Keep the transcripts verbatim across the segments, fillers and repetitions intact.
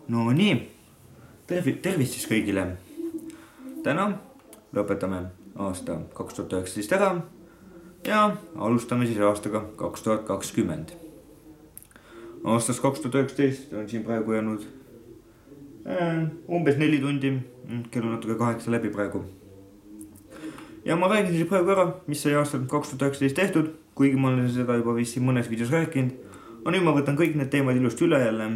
No nii, tervi-, tervist siis kõigile. Täna lõpetame aasta kaks tuhat üheksateist ära ja alustame siis aastaga kaks tuhat kakskümmend. Aastast kaks tuhat üheksateist on siin praegu jäänud äh, umbes neli tundi, kell on natuke kaheksa läbi praegu. Ja ma räägin siis praegu ära, mis sai aastal kaks tuhat üheksateist tehtud, kuigi ma olen seda juba vist siin mõnes videos rääkinud. Aga nüüd ma võtan kõik need teemad ilusti üle jälle.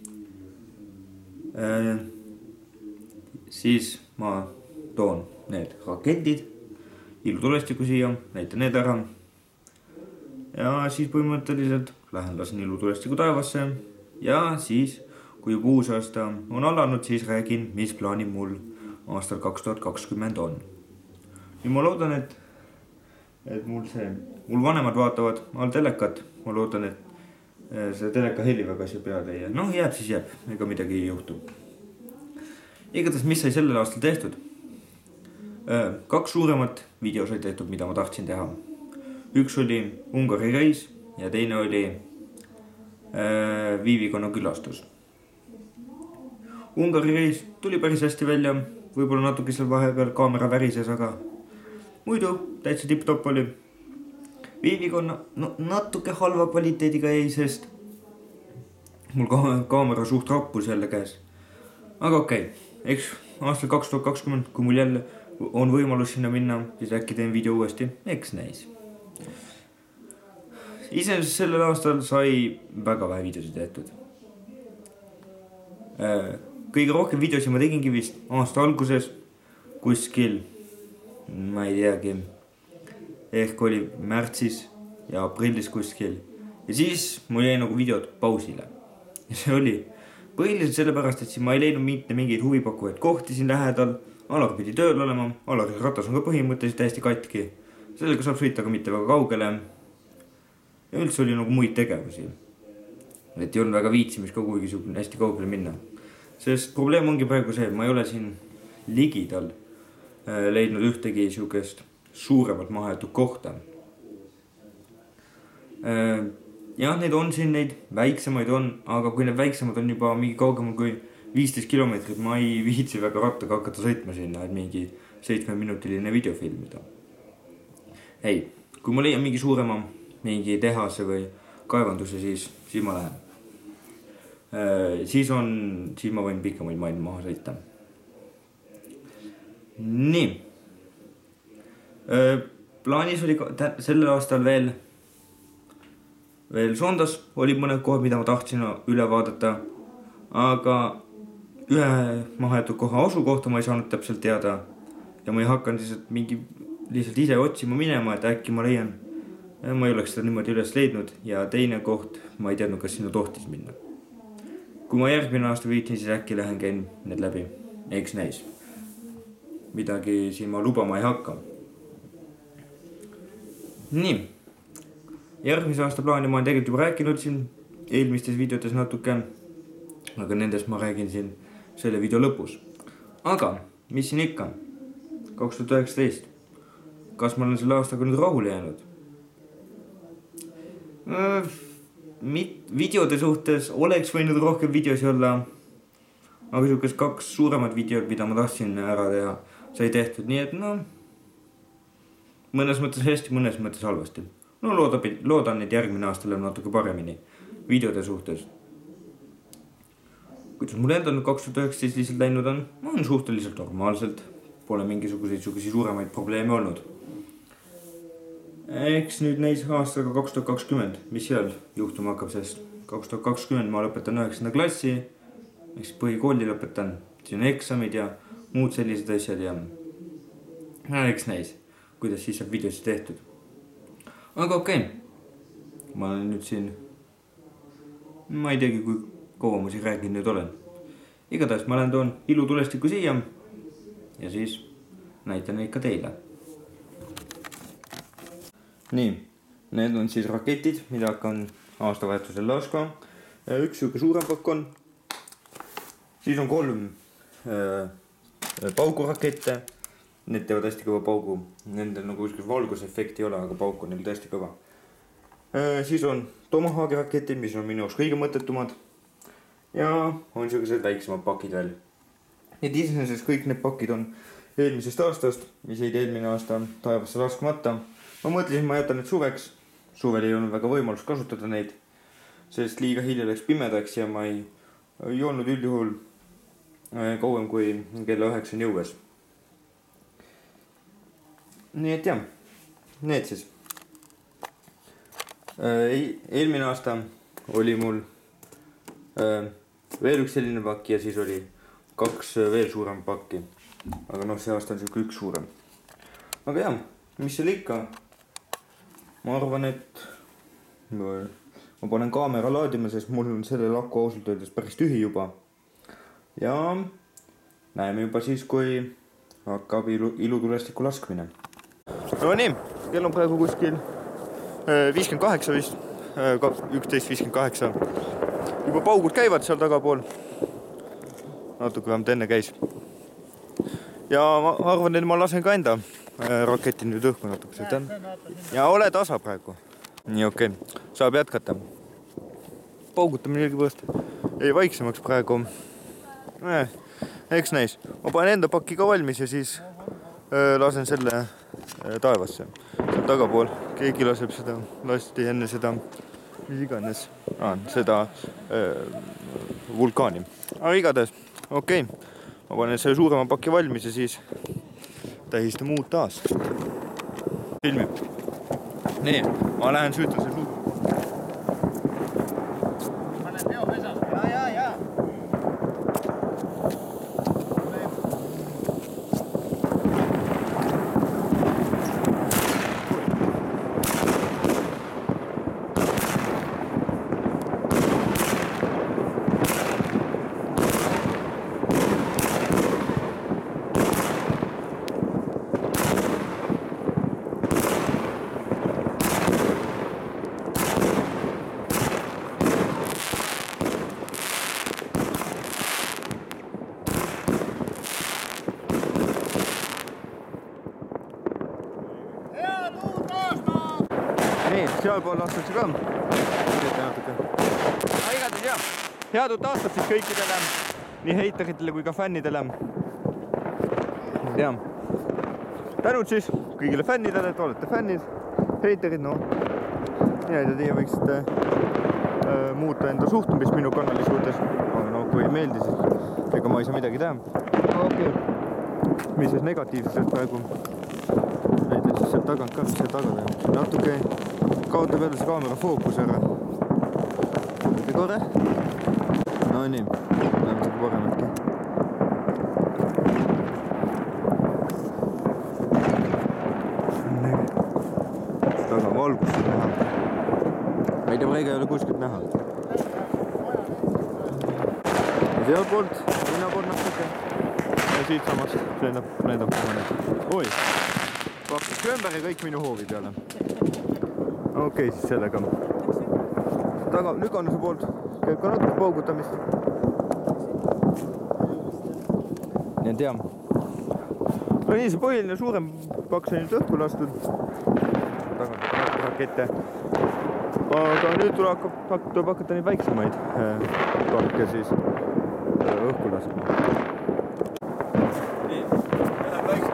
Äh, siis ma toon need raketid ilutulestiku siia, näitan need ära. Ja siis põhimõtteliselt lähen lasen ilutulestiku taevasse. Ja siis, kui juba uus aasta on alanud, siis räägin, mis plaanid mul aastal kaks tuhat kakskümmend on. Nüüd ma loodan, et, et mul see, mul vanemad vaatavad all telekat. Ma loodan, et see teleka heli väga asja peale ja noh, jääb siis jääb, ega midagi ei juhtu. Igatahes, mis sai sellel aastal tehtud? Kaks suuremat video sai tehtud, mida ma tahtsin teha. Üks oli Ungari reis ja teine oli Viivikonna külastus. Ungari reis tuli päris hästi välja, võib-olla natuke seal vahepeal kaamera värises, aga muidu täitsa tipp-topp oli. Viivikonna no, natuke halva kvaliteediga jäi, sest mul ka kaamera suht rappus jälle käes. Aga okei, okay. Eks aastal kaks tuhat kakskümmend, kui mul jälle on võimalus sinna minna, siis äkki teen video uuesti, eks näis. Iseenesest sellel aastal sai väga vähe videosid tehtud. Kõige rohkem videosid ma tegingi vist aasta alguses kuskil, ma ei teagi, ehk oli märtsis ja aprillis kuskil. Ja siis mul jäi nagu videod pausile. Ja see oli põhiliselt sellepärast, et siin ma ei leidnud mitte mingeid huvipakkuvaid kohti siin lähedal. Alar pidi tööl olema, Alari ratas on ka põhimõtteliselt täiesti katki. Sellega saab sõita ka mitte väga kaugele. Ja üldse oli nagu muid tegevusi. Et ei olnud väga viitsimis ka kuigi hästi kaugele minna. Sest probleem ongi praegu see, et ma ei ole siin ligidal leidnud ühtegi siukest suuremalt mahajäetud kohta. Jah, neid on siin, neid väiksemaid on, aga kui need väiksemad on juba mingi kaugemal kui viisteist kilomeetrit, ma ei viitsi väga rattaga hakata sõitma sinna, et mingi seitsmeminutiline video filmida. Ei, kui ma leian mingi suurema mingi tehase või kaevanduse, siis, siis ma lähen. Siis on, siis ma võin pikemaid maid maha sõita. Nii. Plaanis oli sellel aastal veel veel Sondas oli mõned kohad, mida ma tahtsin üle vaadata, aga ühe mahajäetud koha asukohta ma ei saanud täpselt teada ja ma ei hakanud lihtsalt mingi lihtsalt ise otsima minema, et äkki ma leian. Ma ei oleks seda niimoodi üles leidnud ja teine koht ma ei teadnud, kas sinna tohtis minna. Kui ma järgmine aasta viitin, siis äkki lähen käin need läbi, eks näis. Midagi siin ma lubama ei hakka. Nii, järgmise aasta plaani ma olen tegelikult juba rääkinud siin eelmistes videotes natuke, aga nendest ma räägin siin selle video lõpus. Aga, mis siin ikka? kaks tuhat üheksateist. Kas ma olen selle aastaga nüüd rahule jäänud? Videode suhtes oleks võinud rohkem videosi olla, aga siukest kaks suuremat videot, mida ma tahtsin ära teha, sai tehtud, nii et no mõnes mõttes hästi, mõnes mõttes halvasti. No loodan, loodan, et järgmine aasta läheb natuke paremini videode suhtes. Kuidas mul endal kaks tuhat üheksateist lihtsalt läinud on? On suhteliselt normaalselt. Pole mingisuguseid suuremaid probleeme olnud. Eks nüüd neis aastaga kaks tuhat kakskümmend, mis seal juhtuma hakkab, sest kaks tuhat kakskümmend ma lõpetan üheksanda klassi, eks põhikooli lõpetan, siin on eksamid ja muud sellised asjad ja eks näis, kuidas siis saab videosid tehtud. Aga okei, okay. Ma olen nüüd siin, ma ei teagi, kui kaua ma siin räägin nüüd olen. Igatahes ma lähen toon ilutulestiku siia ja siis näitan neid ka teile. Nii, need on siis raketid, mida hakkan aastavahetusel laskma. Üks siuke suurem pakk on. Siis on kolm äh, paugurakette. Need teevad hästi kõva paugu. Nendel nagu kuskil valgusefekti ei ole, aga pauk on neil tõesti kõva. Siis on Tomahawki raketid, mis on minu jaoks kõige mõttetumad. ja on sellised väiksemad pakid veel. Need iseenesest kõik need pakid on eelmisest aastast, mis jäid eelmine aasta taevasse laskmata. Ma mõtlesin, ma jätan need suveks. Suvel ei olnud väga võimalus kasutada neid, sest liiga hilja läks pimedaks ja ma ei, ei olnud üldjuhul kauem kui kella üheksani jõues. Nii et jah, need siis. Eelmine aasta oli mul veel üks selline pakk ja siis oli kaks veel suurem pakki. Aga noh, see aasta on siuke üks suurem. Aga jah, mis seal ikka? Ma arvan, et ma panen kaamera laadima, sest mul on selle lakku ausalt öeldes päris tühi juba. Ja näeme juba siis, kui hakkab ilu, ilutulestiku laskmine. No nii, kell on praegu kuskil viiskümmend kaheksa vist, üksteist viiskümmend kaheksa. Juba paugud käivad seal tagapool. Natuke vähemalt enne käis. Ja ma arvan, et ma lasen ka enda raketi nüüd õhku natuke. Ja ole tasa praegu. Nii okei, okay. Saab jätkata. Paugutamine ilgipõõst ei vaiksemaks praegu. Eh, eks näis. Ma panen enda pakki ka valmis ja siis äh, lasen selle äh, taevasse. Seal tagapool keegi laseb seda, lasti enne seda, mis iganes, ah, seda äh, vulkaani. Aga igatahes, okei. Okay. Ma panen selle suurema paki valmis ja siis tähistame uut aastat. Filmib. Nii, ma lähen süütan selle suur. Ma lähen teo pesas. Ja, ja, ja. Nii, sealpool lastakse ka. Aga igatahes jah, head uut aastat siis kõikidele, nii heiteritele kui ka fännidele. Ja. Tänud siis kõigile fännidele, et olete fännid, heiterid, no. Ja teie võiksite äh, muuta enda suhtumist minu kanali suhtes. Aga no, kui ei meeldi, siis ega ma ei saa midagi teha. Okei. Okay. Mis siis negatiivsest praegu? Näiteks siis seal tagant ka, mis seal taga teha. Natuke kaotab jälle see kaamera fookus ära. Olete korre? No nii, läheme seda parematki. Taga valgust näha. Ma ei tea, praegu ei ole kuskilt näha. Ja seal poolt, linna poolt natuke. Ja siit samast lendab, lendab kohane. Oi, pakkus ümber ja kõik minu hoovi peale. Okei, okay, siis sellega. Taga lükanuse poolt käib ka natuke paugutamist. Nii et jah. No nii, see põhiline suurem paks on nüüd õhku lastud. Tagant rakette. Aga nüüd tuleb hakata neid väiksemaid pakke siis õhku laskma. Nii, läheb väiksem.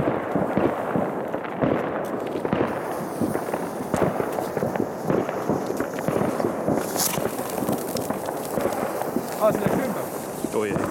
Aa, see läks ümber? Oi ei.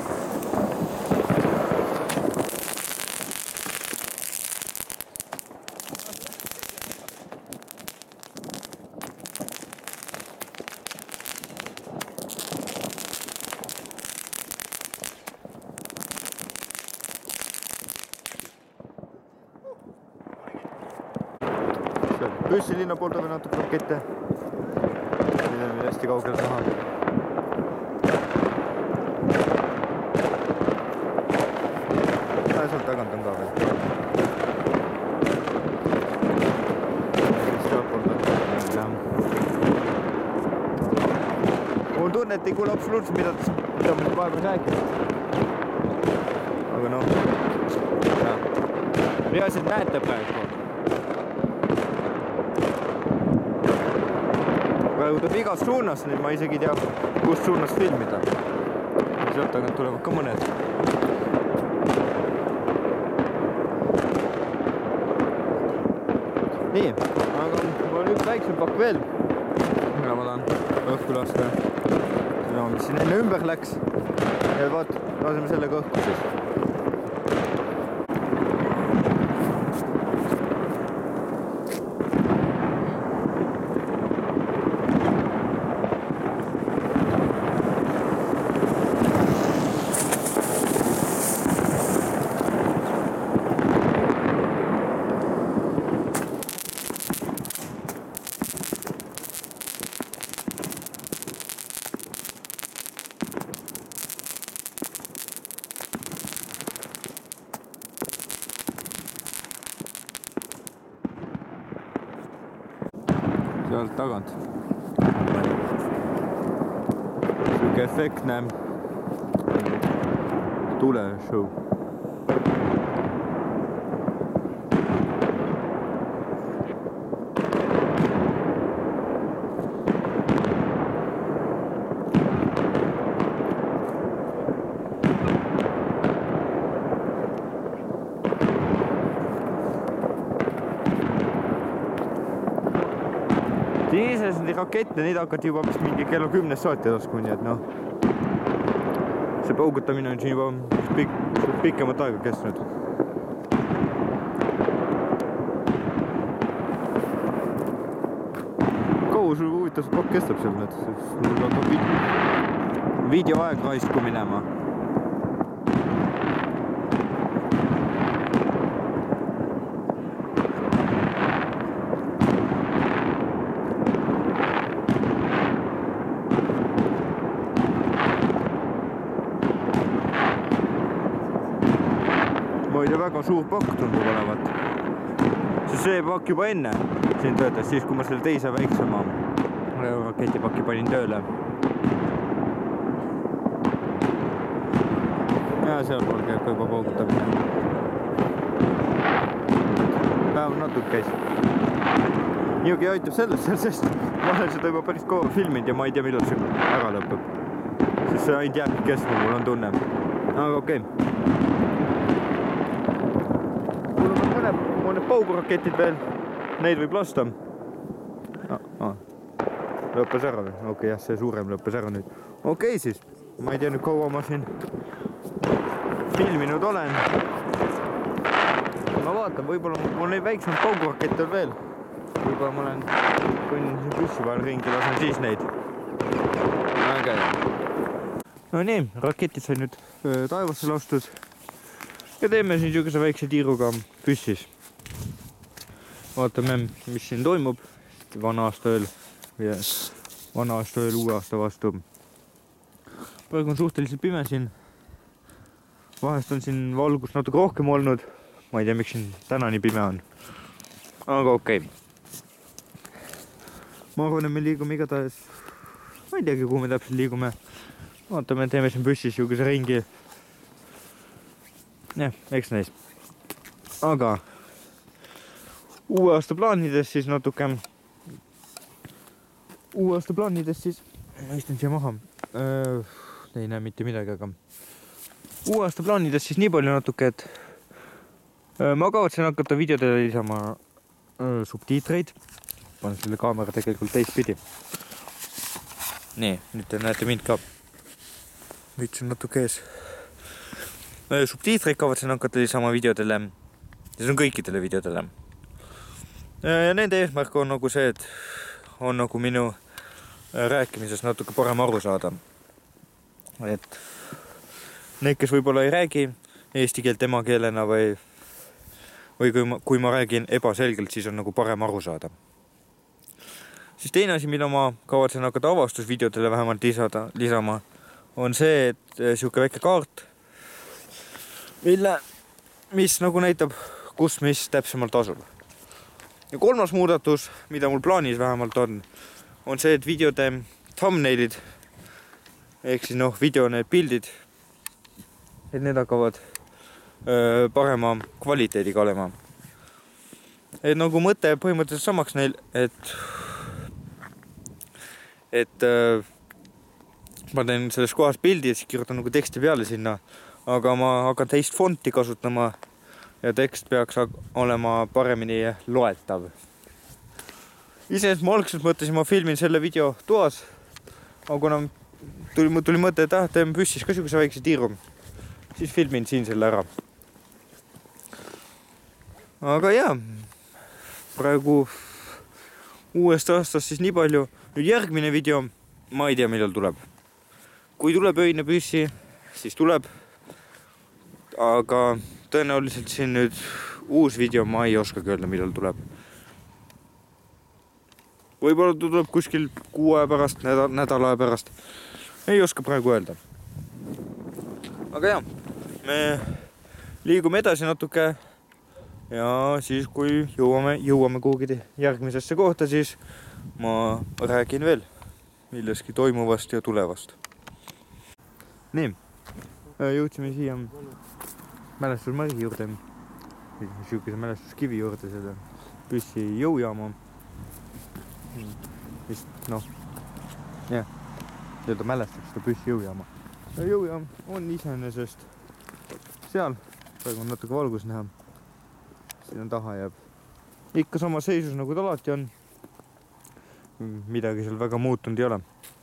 Püssi linna poolt on natuke rakette. Siin on hästi kaugel näha. Ja sealt tagant on ka veel. Sealt poolt on. Mul tunne, et ei kuule absoluutselt mida, mida ma vahepeal rääkisin. Aga noh. Peaasi, et näete praegu. Praegu tuleb igast suunast, nüüd ma isegi ei tea, kust suunast filmida. sealt tagant tulevad ka mõned. Nii, aga mul on üks väiksem pakk veel, mida ma tahan õhku lasta. No, mis siin enne ümber läks. Ja vaat, laseme sellega õhku siis. Sealt tagant. Siuke efektne tule show. Iseenesest neid rakette, neid hakati juba vist mingi kella kümnest saati laskma, nii et noh, see paugutamine on siin juba pik pikemat aega kestnud. Kaua sul huvitav see pakk kestab seal, et mul hakkab videoaeg raisku minema. Muide väga suur pakk tundub olevat. See pakk juba enne siin töötas, siis kui ma selle teise väiksema raketipakki panin tööle. Ja seal pool käib ka juba paugutamine. Vähem natuke käis. Niugi aitab sellest, sest ma olen seda juba päris kaua filminud ja ma ei tea, millal see ära lõpeb. Sest see ainult jääb kestma, mul on tunne. Aga okei. Okay. Mul on need pauguraketid veel, neid võib lasta. Ah, ah. Lõppes ära või? Okei, jah, see suurem lõppes ära nüüd. Okei siis, ma ei tea nüüd kaua ma siin filminud olen. Ma vaatan, võib-olla mul neid väiksem paugurakette on veel. Võib-olla ma olen kõnnin siin püssi vahel ringi, lasen siis neid. Äge. No nii, raketid sai nüüd taevasse lastud. Ja teeme siin niisuguse väikse tiiruga püssis. Vaatame, mis siin toimub. Vana aasta ööl. Vana aasta ööl uue aasta vastu. Praegu on suhteliselt pime siin. Vahest on siin valgust natuke rohkem olnud. Ma ei tea, miks siin täna nii pime on. Aga okei. Ma arvan, et me liigume igatahes. Ma ei teagi, kuhu me täpselt liigume. Vaatame, teeme siin püssis niisuguse ringi. Jah, eks näis. Aga uue aasta plaanides siis natuke uue aasta plaanides siis ma istun siia maha. Öö, ei näe mitte midagi, aga uue aasta plaanides siis nii palju natuke, et öö, ma kavatsen hakata videodele lisama öö, subtiitreid. Panen selle kaamera tegelikult teistpidi. Nii, nüüd te näete mind ka. Müts on natuke ees. Subtiitreid kavatsen hakata lisama videodele. See on kõikidele videodele. Ja nende eesmärk on nagu see, et on nagu minu rääkimisest natuke parem aru saada. Et need, kes võib-olla ei räägi eesti keelt emakeelena või, või kui ma, kui ma räägin ebaselgelt, siis on nagu parem aru saada. Siis teine asi, mida ma kavatsen hakata avastusvideodele vähemalt lisada, lisama, on see, et siuke väike kaart, mille, mis nagu näitab, kus mis täpsemalt asub. Ja kolmas muudatus, mida mul plaanis vähemalt on, on see, et videode thumbnailid, ehk siis noh, video need pildid, et need hakkavad öö, parema kvaliteediga olema. Et nagu mõte põhimõtteliselt samaks neil, et, et öö, ma teen selles kohas pildi ja siis kirjutan nagu teksti peale sinna, aga ma hakkan teist fonti kasutama ja tekst peaks olema paremini loetav. Iseenesest ma algselt mõtlesin, ma filmin selle video toas, aga kuna tuli, tuli mõte, et ah, teeme püssis ka siukese väikse tiiru, siis filmin siin selle ära. Aga jaa, praegu uuest aastast siis nii palju. Nüüd järgmine video, ma ei tea, millal tuleb. Kui tuleb öine püssi, siis tuleb. Aga tõenäoliselt siin nüüd uus video, ma ei oskagi öelda, millal tuleb. Võib-olla tuleb kuskil kuu aja pärast, nädal, nädala aja pärast. Ei oska praegu öelda. Aga jah, me liigume edasi natuke ja siis kui jõuame, jõuame kuhugi järgmisesse kohta, siis ma räägin veel milleski toimuvast ja tulevast. Nii, jõudsime siia mälestusmärgi juurde, siukese mälestuskivi juurde selle püssi jõujaama. Vist, noh, jah, seda mälestaks seda püssi jõujaama. Jõujaam on iseenesest seal, praegu on natuke valgus näha. Siin on taha jääb ikka sama seisus nagu ta alati on. Midagi seal väga muutunud ei ole.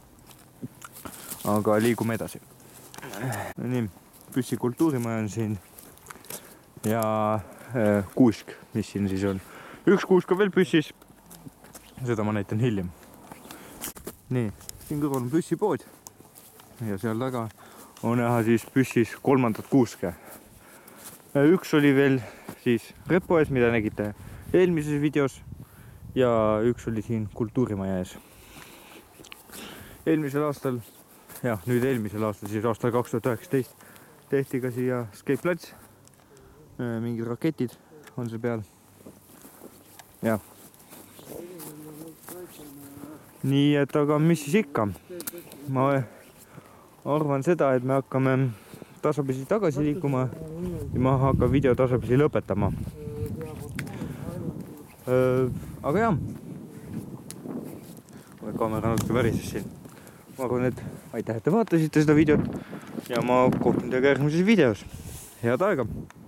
Aga liigume edasi. Nii, püssi kultuurimaja on siin ja äh, kuusk, mis siin siis on. Üks kuusk on veel püssis. Seda ma näitan hiljem. Nii, siin kõrval on püssipood ja seal taga on näha siis püssis kolmandat kuuske. Üks oli veel siis repo ees, mida nägite eelmises videos ja üks oli siin kultuurimaja ees. Eelmisel aastal, jah, nüüd eelmisel aastal, siis aastal kaks tuhat üheksateist tehti ka siia Escape plats. Mingid raketid on see peal. Jah. Nii, et aga mis siis ikka? Ma arvan seda, et me hakkame tasapisi tagasi liikuma ja ma hakkan video tasapisi lõpetama. Aga jah, kaamera natuke värises siin. Ma arvan, et aitäh, et te vaatasite seda videot ja ma kohtun teiega järgmises videos. Head aega!